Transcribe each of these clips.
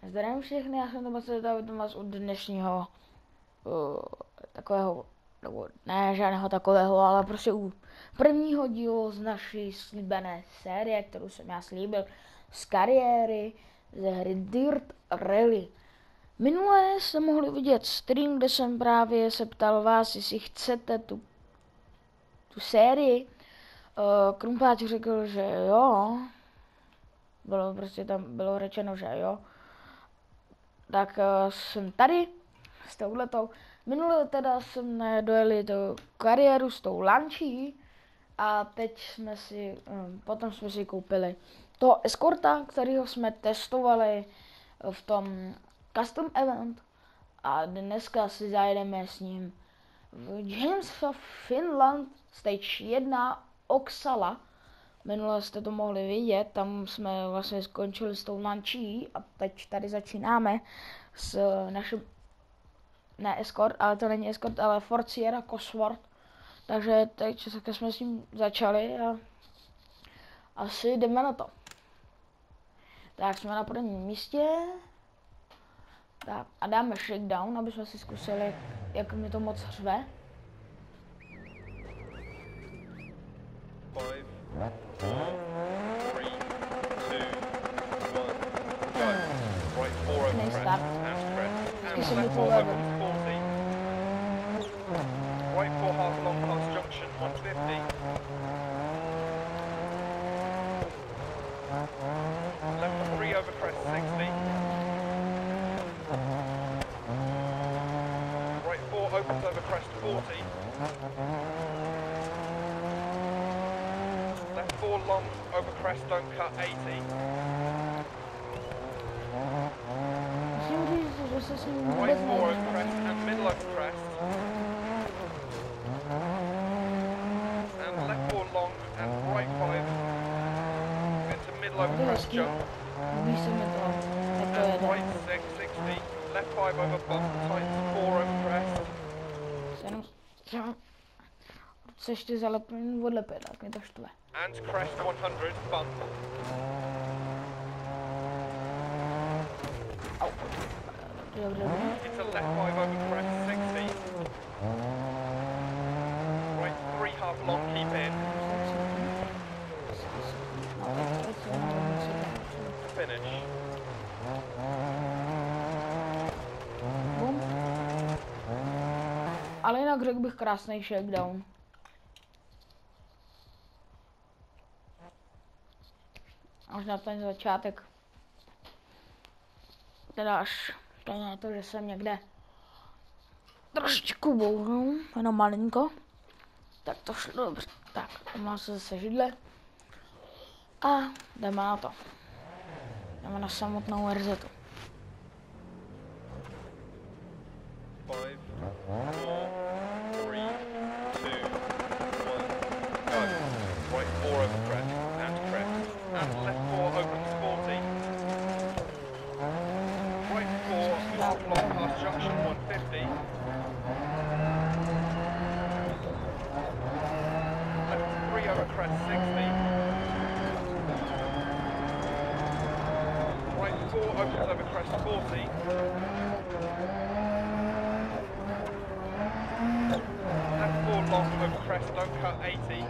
Zdravím všechny, já jsem Tomáš u dnešního takového, nebo ne žádného takového, ale prostě u prvního dílu z naší slíbené série, kterou jsem já slíbil z kariéry ze hry Dirt Rally. Minule jste mohli vidět stream, kde jsem právě se ptal vás, jestli chcete tu sérii. Krumpáč řekl, že jo. Bylo řečeno, že jo. Tak jsem tady s touhletou. Minule teda jsme dojeli do kariéru s tou lančí a potom jsme si koupili toho eskorta, kterýho jsme testovali v tom custom event a dneska si zajedeme s ním v James of Finland Stage 1 Oxala. Minule jste to mohli vidět, tam jsme vlastně skončili s tou lančí a teď tady začínáme s naším, ne escort, ale to není escort, ale Ford Sierra Cosworth. Takže teď jsme s tím začali a asi jdeme na to. Tak jsme na prvním místě. Tak a dáme shakedown, aby jsme si zkusili, jak mi to moc řve. Nejstart. Vždycky se mi povedl. Right 4 half long past junction 150. Left 3 over crest 60. Right 4 opens over crest 40. Left 4 long over crest, don't cut 80. Right 4 over crest and middle over crest. And left 4 long and right 5 into middle over crest jump. And right 6, 60. Left 5 over bump, tight 4 over crest. Se ještě zalepím odlepit, tak mě to štve. And crest 100, bump. It's a left 5 over crest 60. Right 3 half long, keep in. Finish. Ale jinak řekl bych krásný shakedown. Až na ten začátek. Teda až na to, že jsem někde trošičku bouhnul, jenom malinko. Tak to šlo dobře. Tak, mám se zase židle. A jdeme na to. Jdeme na samotnou RZ-tu. 5, 4, 3, 2, 1, go. Right 4 over crest and crest. And left 4 opens 40. Right 4 half long past junction 150. Left 3 over crest 60. Right 4 opens over crest 40. Left 4 long over crest, don't cut 80.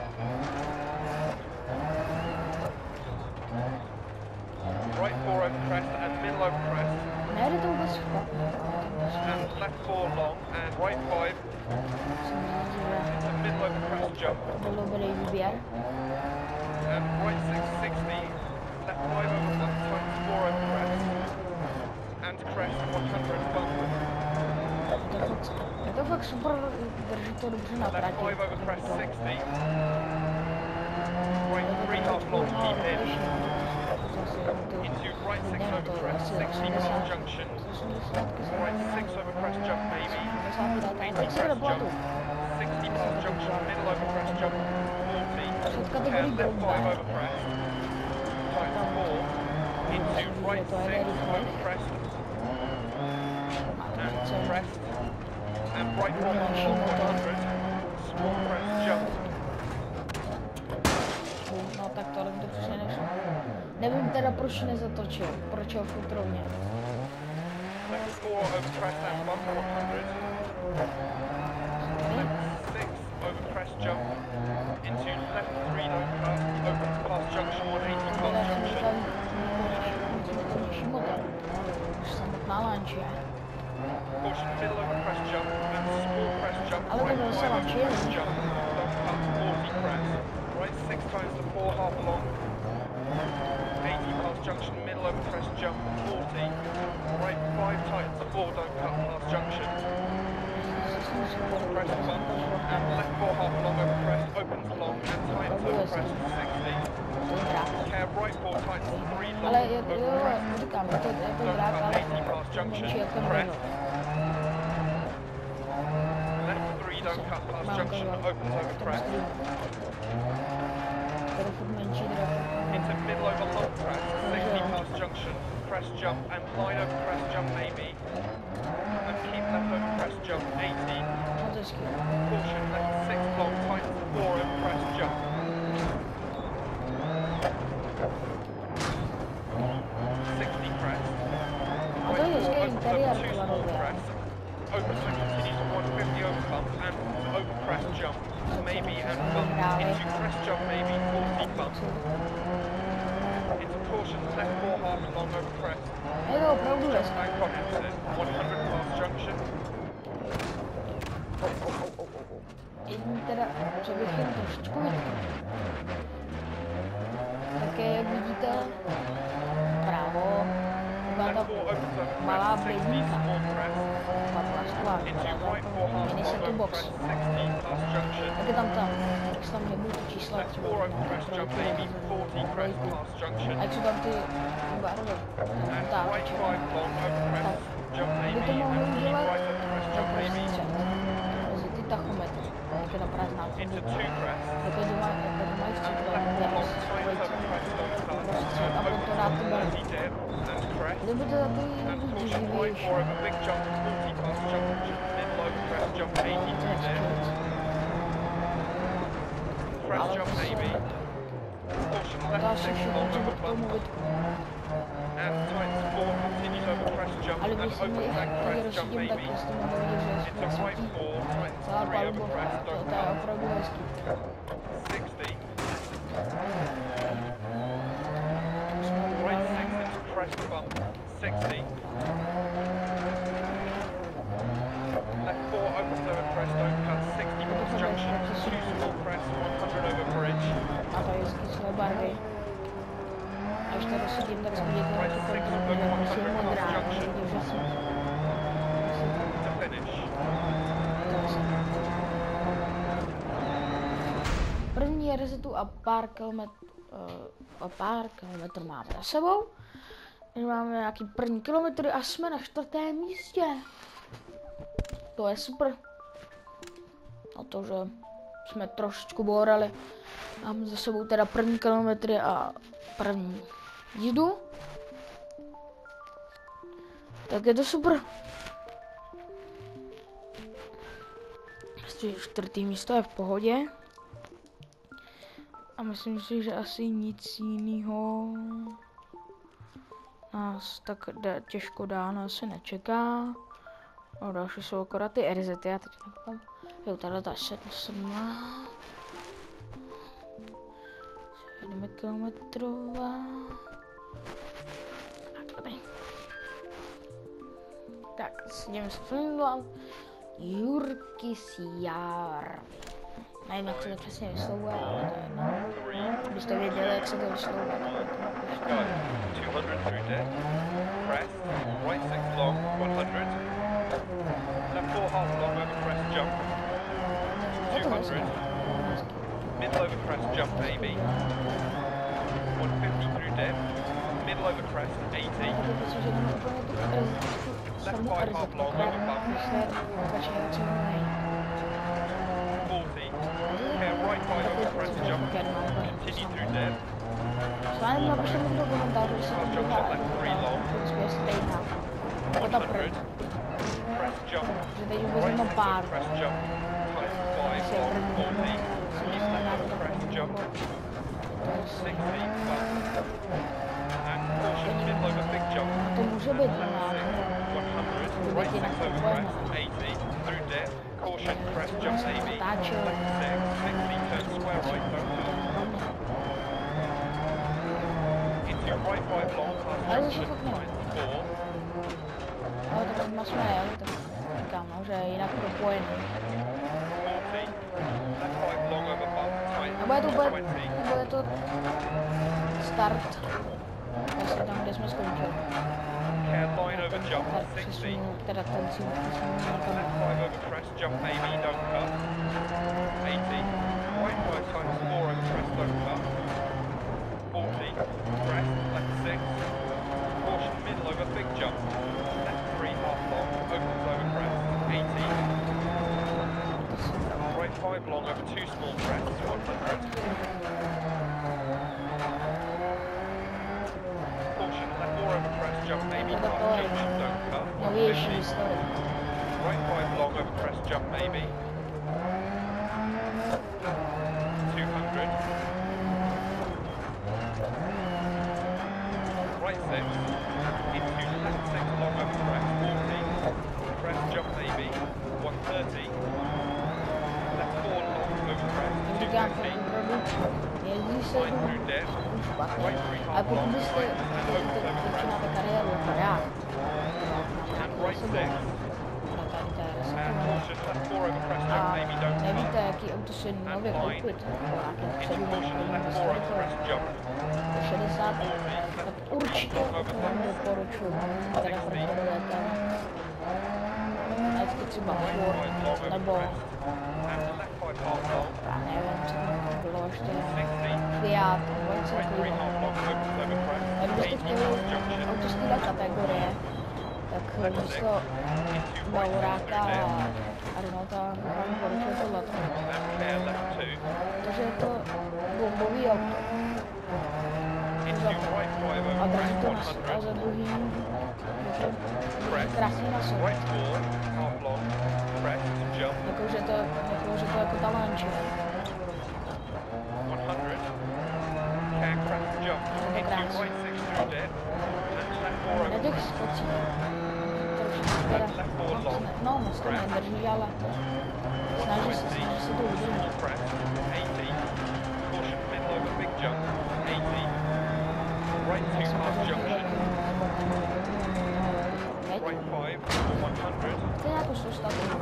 Right 4 over crest and middle over crest. Nejde to vůbec And left 4 long and right 5. Into middle over crest jump. byl dobrý výběr. And right 6, 60. Left 5 over bump, times 4 over crest. And crest 100 bump. Je to fakt super, drží to dobře na Left trati. 5 over crest 60. Right 3 half long, keep in. Into right 6 over crest, 60 past junction. Right 6 over crest jump maybe. 80 crest jump. 60 past junction, middle over crest jump. 40. And left 5 over crest. Tight 4. Into right 6 over crest. And crest. And right 4 long 100. Small crest jump. No tak tohle to přesně nešlo. Nevím teda proč nezatočil, proč ho furt rovně. Left 4 over crest and bump, 100. Left 6 over crest jump. Into left 3 don't cut. Opens past junction 180 past junction. Caution middle over crest jump and small crest jump. Right 5 over crest jump. Don't cut 40 crest. Right 6 times the 4 half long. 80 past junction, middle over crest jump, 40. Right 5 times the 4 don't cut past junction. Crest bump and left 4 half long over crest, opens long and tightens over crest 60. Care right 4 times 3 long over crest. Don't cut 80 past junction, crest. Left 3 don't cut past junction, opens over crest. Into middle over long crest, 60 past junction, crest jump and line over crest jump maybe. And keep left over crest jump, 80. Caution left 6 long, tightens 4 over crest jump. 60 crest. Right 4 opens over 2 small crest. Opens and continues to 150 over bump and over crest jump. Maybe and bump into crest jump maybe 40 bump. Into caution left 4 half long over crest. Just bank on exit 100 past junction. Teda, co bych jen trošičku vytkl. Také jak vidíte, vpravo, byla ta malá bledníka. Plastová, mini setu box. Tak je tam jak se tam nebudu ty čísla třeba a jak jsou tam ty barvy. Tak, kdyby to mohli udělat, tak prostě mezi ty tachometry, jak je ta prázdná kombi. Jak je doma mají vstřetovat, a potom dát ty barvy. Kdyby to taky živější. Ale to asi všechno, co bych k tomu vytknu. Ale když jsem je rozšídím, tak jste mohli vidět, že jsme svítí celá palubovka. To je opravdu hezký. Crest bump, 60. Left 4 opens over crest, don't cut 60 past junction, 2 small crest, 100 over bridge. A to je hezký své barvy. A když to rozsedím, tak jsme vidět, že to je modrá, takže si... To finish. První resetu a pár kilometrů máme za sebou. Máme nějaký první kilometry a jsme na 4. místě. To je super. Na to, že jsme trošičku bourali. Máme za sebou teda první kilometry a první jízdu. Tak je to super. 4. místo je v pohodě. A myslím si, že asi nic jiného nás tak těžko dáno asi nečeká. No, další jsou akorát ty RZ, já teď nekoukám. Jo, tahle ta 7 kilometrová. Tak, jdeme se filmovat. Jurkisjärvi. Nevím, jak se to přesně vyslovuje, ale to je jedno. Kdybyste věděli, jak se to vyslovuje, tak to napište. 200 through deck. Crest. Right 6 long, 100. Left 4 half long over crest jump. 200. Middle over crest jump maybe. 150 through deck. Middle over crest 80. Left 5 half long over bump. 40. Care right 5 over crest jump. Continue through dead. Sláně napište mi do komentářů, jestli to bývá stejná. Jako ta první. Že teď vůbec jenom pár. Asi je první. To může to být left na 6, 100, right 6 over crest, 80, through dip, caution, crest jump AB, left 6, 60, turn square right, don't turn. Into right 5 long, past junction, right 4. Ale tak má své, ale tak říkám, no, že jinak propojený. 40, left 5 long over bump, tight, A bude 20. to start, vlastně tam, kde jsme skončili. Care line over jump, Tak 60. přesunu, teda ten cíl přesunu Left 5 over crest, jump AB, don't cut. 80. Right 5 times 4 over crest, don't cut. 40. Crest, left 6. Caution middle over big jump. Left 3 half long, opens over crest. 80. Right 5 long over 2 small crests, 100. Caution, left 4 over crest, jump maybe past junction, don't cut. Novější 150. historie. Right 5 long over crest, jump maybe. 200. Right 6. Into left 6 long over crest, 40. Crest jump maybe. 130. Left 4 long over crest, Říkám, 250. jezdí se Line through dip. špatně, Right 3 ale half pokud long, byste right and opens over crest. začínáte kariéru jako já, And right 6. And caution, left 4 over crest, jump a maybe, don't cut. nevíte, jaký auto si nově koupit, Into caution, left 4 over crest, jump. 60, 40. tak určitě vám doporučuji, teda preferujete vždycky třeba Ford, nebo And left 5 half long. já nevím, co tam bylo ještě, 60. Fiat, nebo něco Right 3 takového. half long, opens over crest. A kdybyste 80 chtěli past junction. auto z téhle kategorie, tak místo Bavoráka a Renaulta vám doporučuji tohleto. And care left 2. Protože je to bombový auto. Into right 5 A over drží crest, to na a 100. za druhý je to krásně na sobě. Right 4, half long, crest, jump, Jakože to jako ta Lancia. 100. Care crest, jump. Into right 6 through dip. And left 4 Na over těch crest. skocích trošku teda moc to nedrží, ale snaží se to udržet. Small crest, 80. Caution middle over big jump, 80. Right 2 past junction. Teď? Right 5 for 100. To je jako soustavu.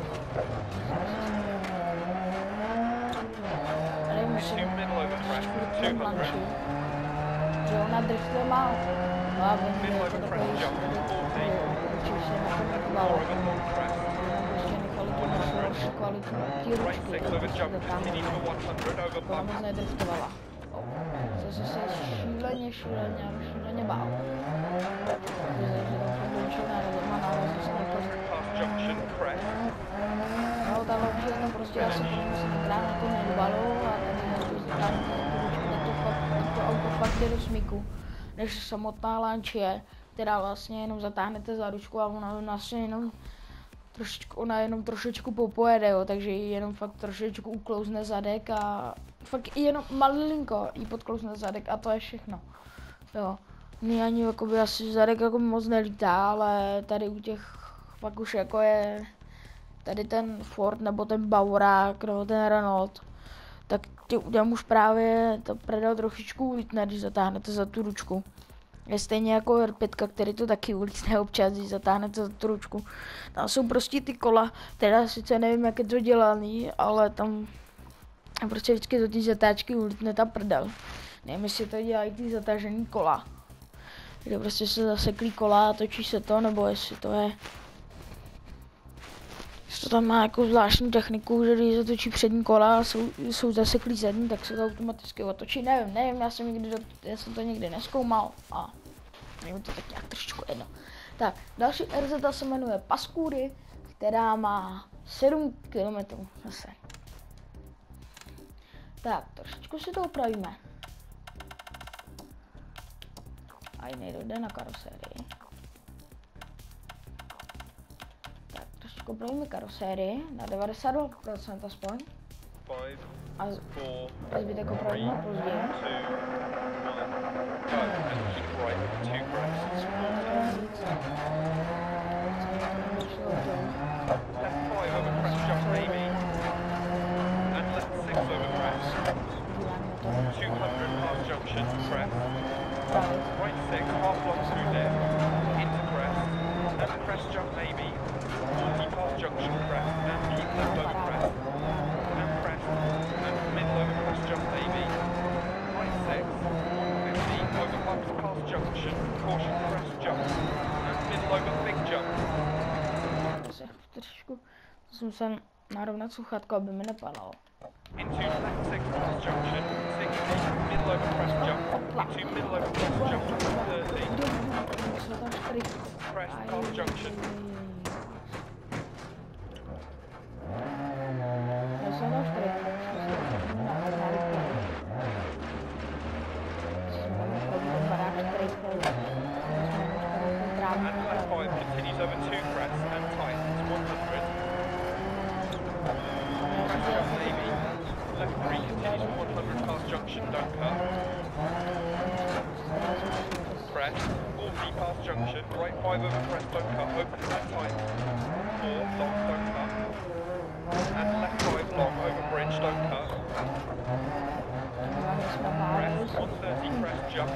Tady musím Into middle over crest, ten 200. Lancia, že ona driftuje málo. No a vím, že Middle je to over takový crest jump, 40. určitě se na to Left 4 nekovalo. over long crest. Prostě nechali tu naši kvalitu tí Right ručky, 6 over prostě jump, dotáhnout. continue for 100 over To ona bump. moc nedriftovala. To se šíleně bál. Takže tam fakt doučená doma nárazí se na to. Past junction, crest. No, ta loďka tam prostě asi se tenkrát na to nedbalo a tady tam to auto fakt jde do smíku, než samotná Lancia, která vlastně jenom zatáhnete za ručku a ona vlastně jenom trošičku popojede, jo, takže ji jenom fakt trošičku uklouzne zadek a fakt jenom malinko jí podklouzne zadek a to je všechno. Jo. Mně ani jakoby asi zadek jako moc nelítá, ale tady u těch fakt už jako je tady ten Ford nebo ten Bavorák nebo ten Renault, tak těm už právě to predal trošičku ulítne, když zatáhnete za tu ručku. Je stejně jako R5, který to taky ulítne občas, když zatáhnete za tu ručku. Tam jsou prostě ty kola, teda sice nevím, jak je to dělaný, ale tam prostě vždycky do té zatáčky ulítne ta prdel. Nevím, jestli to dělají ty zatažený kola, kde prostě se zaseklí kola a točí se to, nebo jestli to je... Jestli to tam má jako zvláštní techniku, že když zatočí přední kola a jsou zaseklí zadní, tak se to automaticky otočí. Nevím, já jsem to nikdy nezkoumal a je mi to tak nějak trošičku jedno. Tak, další RZ se jmenuje Pascury, která má 7 km zase. Tak, trošičku si to upravíme. A jiný dojde na karosérii. Tak, trošičku upravíme karosérii na 92% aspoň. A zbytek opravíme později. half long through dip, into crest, and crest jump maybe, 40 past junction crest, and keep left over crest, and middle over crest jump maybe, right 6, 50 over past junction, caution crest jump, and middle over big jump. Trošku musím narovnat sluchátko, aby mi nepadalo. Into left 6 past junction, 60, middle over crest jump, into middle over crest jump, 30, crest past junction. And left 5 continues over 2 crests and tightens 100. Crest jump maybe. Left 3 continues for 100 past junction, don't cut. Crest, 40 past junction, right 5 over crest, don't cut, opens that tight. 4, long, don't cut. And left 5 long over bridge, don't cut. Crest, 130 crest jump.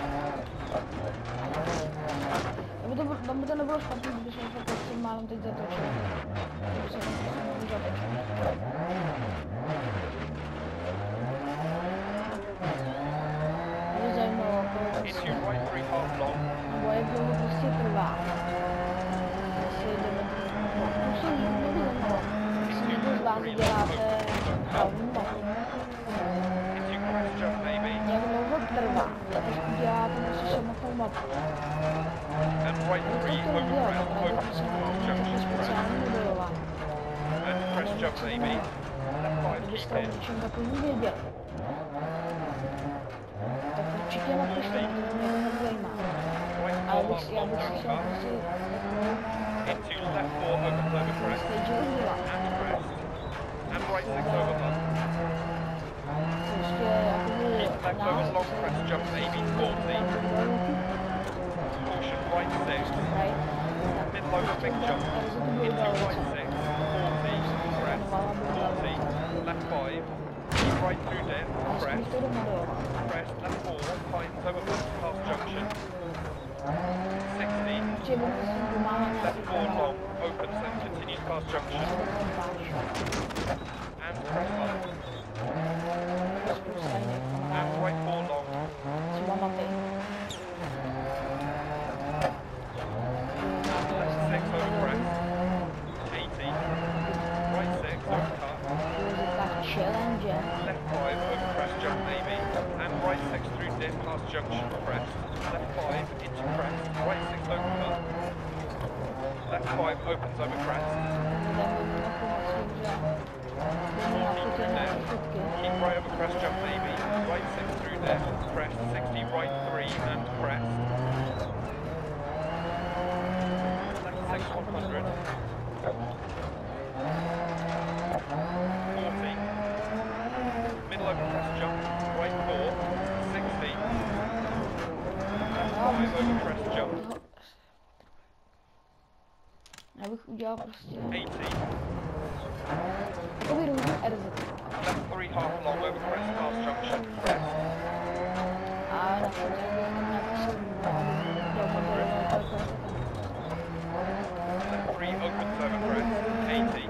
Aby to nebylo špatný, když jsem fakt prostě málem teď zatočil. Mě zajímalo, nebo jak dlouho prostě trvá. Jestli jdeme to mě zajímalo. Jestli někdo z vás děláte mapu. Jak dlouho trvá, když uděláte prostě samotnou mapu. And right 3 over crest, opens past junction crest. And crest jump maybe. Left 5 Kdybyste o keep in. něčem takovým věděli, tak určitě napište, to mě to zajímá. Ale já bych si chtěl prostě Into left 4 opens over crest. stage udělat. And crest. And right 6 over hump. Prostě jakoby Left over long crest jump maybe 40. Caution right 6. Middle over big jump. Into right 6. 40. Crest. 40. Left 5. Keep right through dip. Crest. Crest. Left 4. Tightens over bump past junction. 60. Left 4 long. Opens and continues past junction. And crest up. And right 4 long. Left 6 over crest. 80. Right 6 over cut. Left 5 over crest jump maybe. And right 6 through dip past junction crest. Left 5 into crest. Right 6 over cut. Left 5 opens over crest. 40 through dip. Keep right over crest jump maybe. Right 6 through dip. Crest 60 right 3 and crest. Left 6 100. 40. Middle over crest jump. Right 4. 60. Left 5 over crest jump. Já bych udělal prostě 80. takový různý RZ. Left 3 half long over crest past junction. Crest. A na to nějaký jsem dělal modelovat jako Left 3 opens over crest. 80.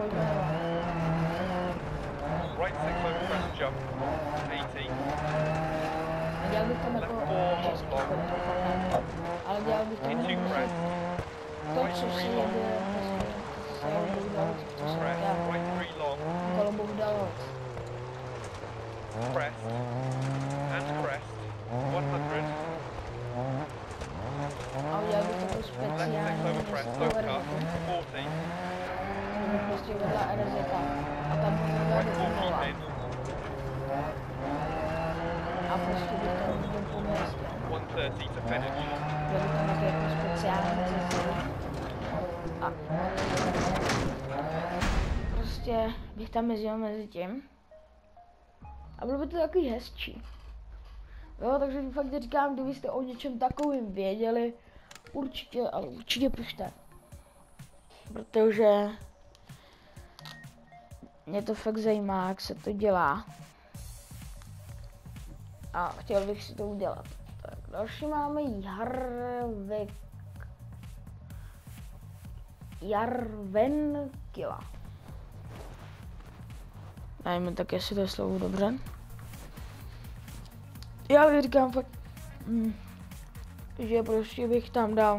Right 6 over crest jump. 80. dělal bych tam Left jako 4 half český long. ale dělal bych tam Into jako crest. to, co si jede Crest. Right 3 long. Kolombo dalo. Crest. And crest. 100. A udělal bych takovou Left 6 speciální over crest. Don't cut. 40. bych prostě vedla RZ a tam bych vedla Right 4 do keep Unova. in. A prostě bych tam byl po městě. 130 to finish. Byl bych tam taky jako speciální cesty. A prostě bych tam jezdil mezi tím. A bylo by to takový hezčí. Jo, takže fakt říkám, kdybyste o něčem takovým věděli, určitě, ale určitě pište. Protože mě to fakt zajímá, jak se to dělá. A chtěl bych si to udělat. Tak Další máme Jarvenkila. Nevím tak, jestli to je slovo dobře. Já říkám fakt, že prostě bych tam dal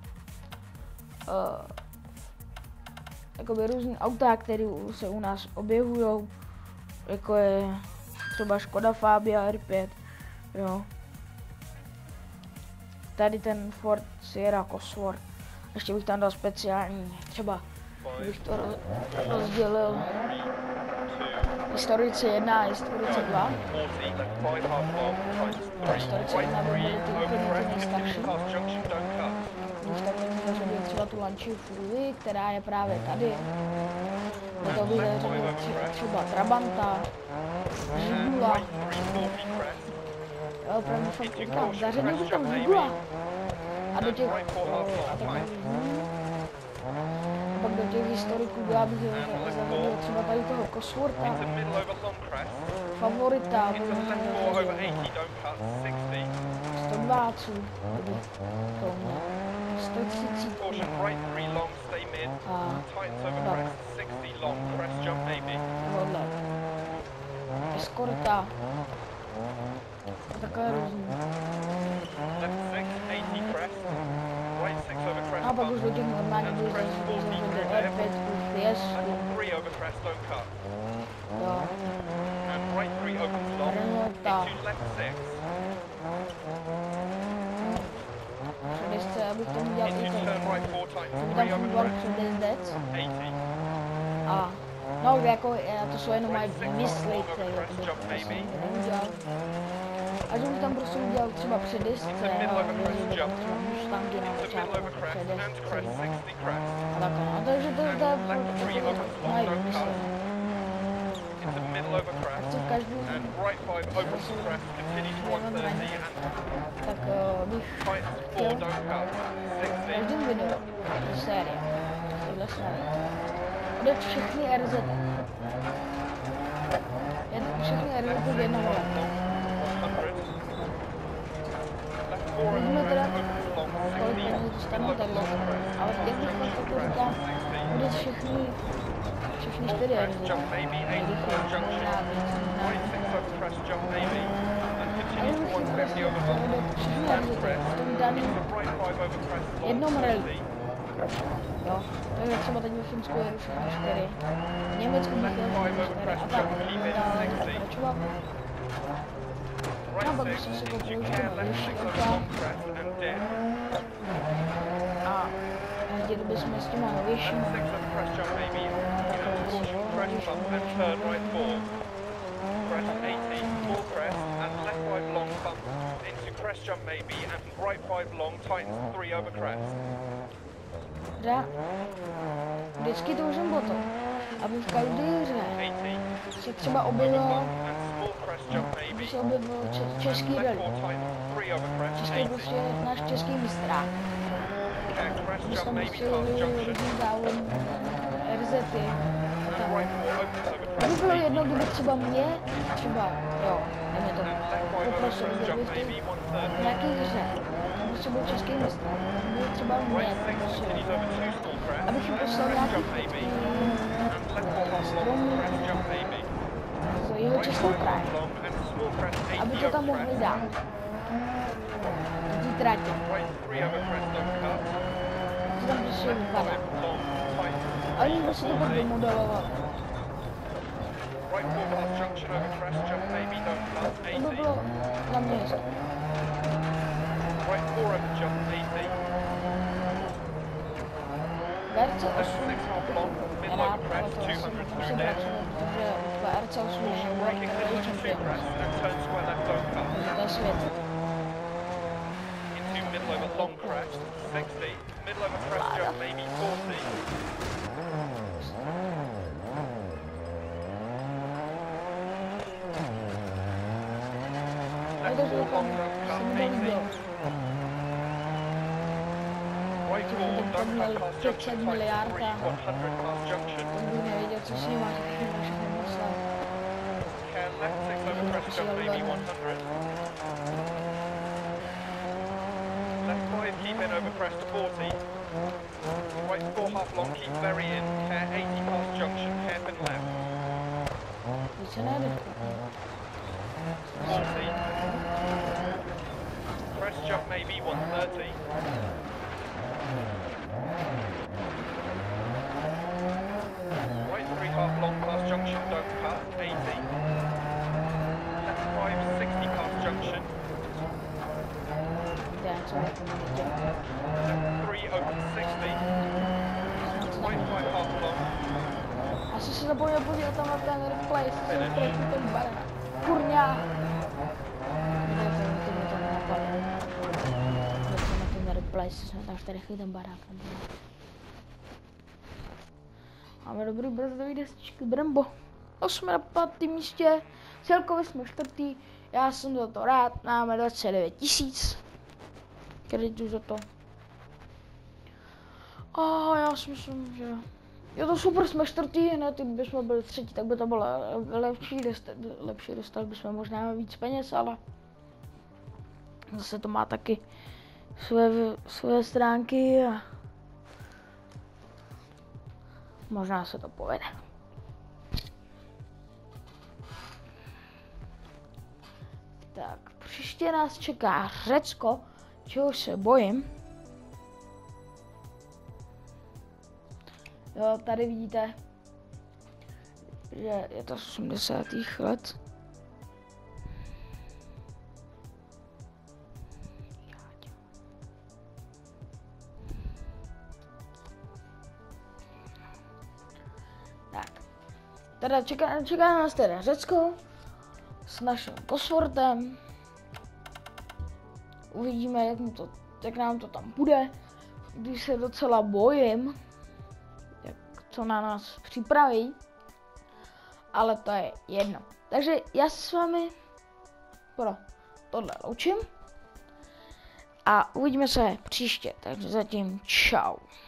jakoby různý auta, které se u nás objevují, jako je třeba Škoda Fabia R5, jo. Tady ten Ford Sierra Cosworth. Ještě bych tam dal speciální, třeba bych to rozdělil historici 1 a historici 2. Historici 1 by byly ty úplně nejstarší. Když tam bych zařadil třeba tu Lancia Fulvii, která je právě tady. To bych zařadil třeba Trabanta, Žigula. Jo, opravdu fakt říkám, zařadil bych tam Žigula. A do těch, a pak do těch historiků já bych zavedl třeba tady toho Coswortha, Favorita, 120, to mě, 130 a tohle, Escorta, takové různý. A pak už do těch normálních bych zařadil R5, Fiesta, jo, Renaulta, předjezdce, abych to udělal i to, aby tam fungoval předjezdec. A no, jako, to jsou jenom moje výmysly, které jsem neudělal. A že bych tam prostě udělal třeba předjezdce, třeba Mustangy na začátku předjezdce. A takhle, no, takže to je moje výmysly. A chci každý tak bych chtěl v každém videu do série, téhle série, udělat všechny RZ. Všechny RZ v jednoho letu. Uvidíme teda, kolik peněz dostanou takhle, ale jak bych fakt takto říkám, udělat všechny 4 RZ. Jednom rally. Jo, takže třeba teď ve Finsku jedu všechny 4. V Německu bych jel všechny 4 a tak dále pokračovat. A pak bych si koupil už to nejvyšší auta. A jezdili bychom s těma novějšíma. Vždycky toužím po tom, aby v každé hře se třeba objevilo český rally. Český prostě náš český mistrák. Když tam prostě různý závod, RZty. To by bylo jedno, kdyby třeba mě, třeba, jo, nevím to, poprosil, kdyby v nějaké hře, aby třeba byl český mistrák, kdyby třeba mě, abych jim poslal nějaký fotky stromů z jeho českou krajinu, aby to tam mohli dát. Ty tratě. To tam prostě vypadá. A oni by si to pak vymodelovali. To by bylo na mě jistě. RC8 rád, ale to asi musím pracovat, protože RC8 je World Rally Champions. Takže to je svět. Takže to se mi nelíbilo. To měl 500 miliard a nikdo nevěděl, co si má všechny myslet. 5, keep in over crest to 40. Right 4 half long, keep very in. Care 80 past junction, hairpin left. 40. Crest jump maybe 130. Right 3 half long past junction, don't cut, 80. Left 5, 60 past junction. Left 3 open 60. Right 5 half long. Asi se zapomněl podívat tam na ten replay, jestli se vytrefí ten barák. Kurňa! Na ten replay, jestli jsme tam vytrefí ten barák. Máme dobrý brzdový destičky Brembo. 8 na 5. místě, celkově jsme 4. Já jsem za to rád, máme 29 000 kreditů za to. A já si myslím, že je to super, jsme 4. hned, kdyby jsme byli 3, tak by to bylo lepší, dostali bychom možná víc peněz, ale zase to má taky své stránky a možná se to povede. Tak, příště nás čeká Řecko, čeho se bojím. Jo, tady vidíte, že je to 80. let. Tak, teda čeká nás teda Řecko s naším Coswortem. Uvidíme, jak nám to tam bude, když se docela bojím, co na nás připraví, ale to je jedno. Takže já se s vámi pro tohle loučím a uvidíme se příště, takže zatím čau.